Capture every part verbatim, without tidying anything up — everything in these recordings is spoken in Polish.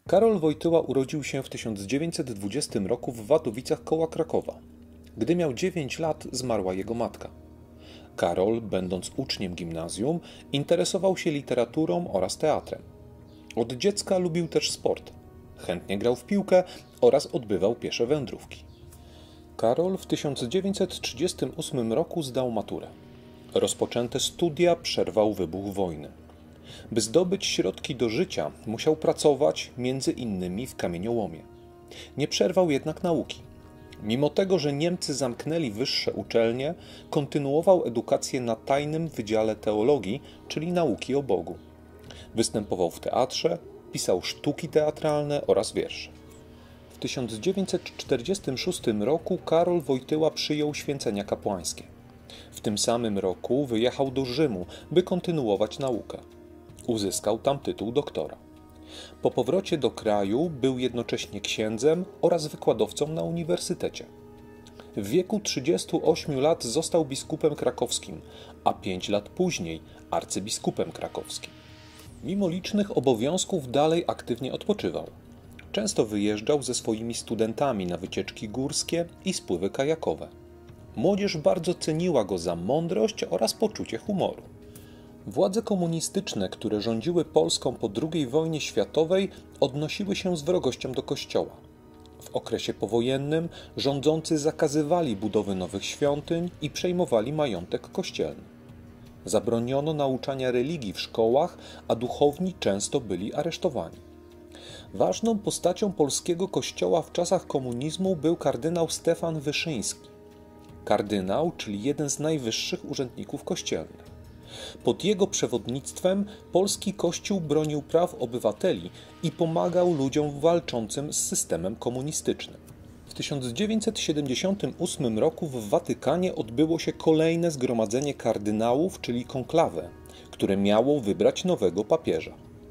Karol Wojtyła urodził się w tysiąc dziewięćset dwudziestym roku w Wadowicach koło Krakowa. Gdy miał dziewięć lat, zmarła jego matka. Karol, będąc uczniem gimnazjum, interesował się literaturą oraz teatrem. Od dziecka lubił też sport. Chętnie grał w piłkę oraz odbywał piesze wędrówki. Karol w tysiąc dziewięćset trzydziestym ósmym roku zdał maturę. Rozpoczęte studia przerwał wybuch wojny. By zdobyć środki do życia, musiał pracować między innymi w kamieniołomie. Nie przerwał jednak nauki. Mimo tego, że Niemcy zamknęli wyższe uczelnie, kontynuował edukację na tajnym Wydziale Teologii, czyli nauki o Bogu. Występował w teatrze, pisał sztuki teatralne oraz wiersze. W tysiąc dziewięćset czterdziestym szóstym roku Karol Wojtyła przyjął święcenia kapłańskie. W tym samym roku wyjechał do Rzymu, by kontynuować naukę. Uzyskał tam tytuł doktora. Po powrocie do kraju był jednocześnie księdzem oraz wykładowcą na uniwersytecie. W wieku trzydziestu ośmiu lat został biskupem krakowskim, a pięć lat później arcybiskupem krakowskim. Mimo licznych obowiązków dalej aktywnie odpoczywał. Często wyjeżdżał ze swoimi studentami na wycieczki górskie i spływy kajakowe. Młodzież bardzo ceniła go za mądrość oraz poczucie humoru. Władze komunistyczne, które rządziły Polską po drugiej wojnie światowej, odnosiły się z wrogością do Kościoła. W okresie powojennym rządzący zakazywali budowy nowych świątyń i przejmowali majątek kościelny. Zabroniono nauczania religii w szkołach, a duchowni często byli aresztowani. Ważną postacią polskiego kościoła w czasach komunizmu był kardynał Stefan Wyszyński. Kardynał, czyli jeden z najwyższych urzędników kościelnych. Pod jego przewodnictwem polski kościół bronił praw obywateli i pomagał ludziom walczącym z systemem komunistycznym. W tysiąc dziewięćset siedemdziesiątym ósmym roku w Watykanie odbyło się kolejne zgromadzenie kardynałów, czyli konklawę, które miało wybrać nowego papieża.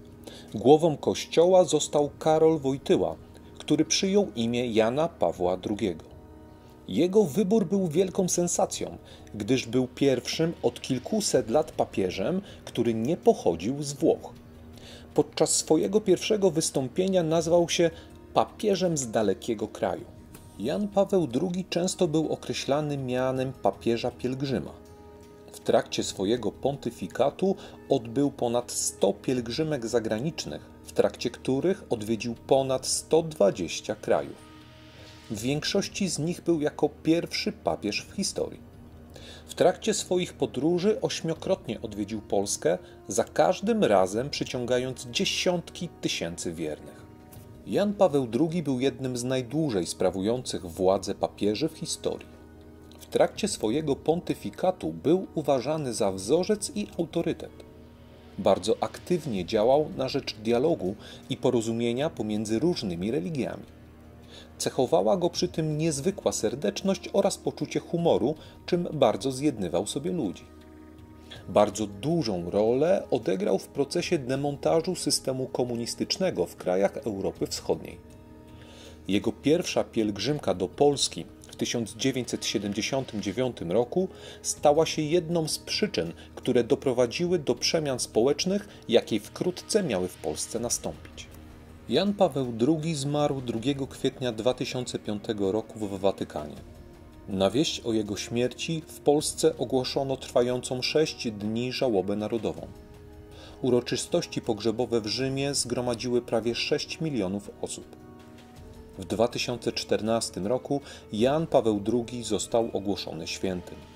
Głową kościoła został Karol Wojtyła, który przyjął imię Jana Pawła drugiego. Jego wybór był wielką sensacją, gdyż był pierwszym od kilkuset lat papieżem, który nie pochodził z Włoch. Podczas swojego pierwszego wystąpienia nazwał się papieżem z dalekiego kraju. Jan Paweł drugi często był określany mianem papieża pielgrzyma. W trakcie swojego pontyfikatu odbył ponad sto pielgrzymek zagranicznych, w trakcie których odwiedził ponad sto dwadzieścia krajów. W większości z nich był jako pierwszy papież w historii. W trakcie swoich podróży ośmiokrotnie odwiedził Polskę, za każdym razem przyciągając dziesiątki tysięcy wiernych. Jan Paweł drugi był jednym z najdłużej sprawujących władzę papieży w historii. W trakcie swojego pontyfikatu był uważany za wzorzec i autorytet. Bardzo aktywnie działał na rzecz dialogu i porozumienia pomiędzy różnymi religiami. Cechowała go przy tym niezwykła serdeczność oraz poczucie humoru, czym bardzo zjednywał sobie ludzi. Bardzo dużą rolę odegrał w procesie demontażu systemu komunistycznego w krajach Europy Wschodniej. Jego pierwsza pielgrzymka do Polski w tysiąc dziewięćset siedemdziesiątym dziewiątym roku stała się jedną z przyczyn, które doprowadziły do przemian społecznych, jakie wkrótce miały w Polsce nastąpić. Jan Paweł drugi zmarł drugiego kwietnia dwa tysiące piątego roku w Watykanie. Na wieść o jego śmierci w Polsce ogłoszono trwającą sześć dni żałobę narodową. Uroczystości pogrzebowe w Rzymie zgromadziły prawie sześć milionów osób. W dwa tysiące czternastym roku Jan Paweł drugi został ogłoszony świętym.